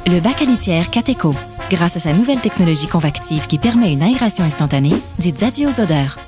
Le bac à litière Cateco. Grâce à sa nouvelle technologie convective qui permet une aération instantanée, dites adieu aux odeurs.